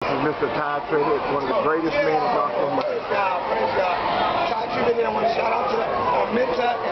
is Mr. Ty Tribett, one of the greatest men in gospel music. Praise God, praise God. Ty Tribett, I want to shout out to Arminta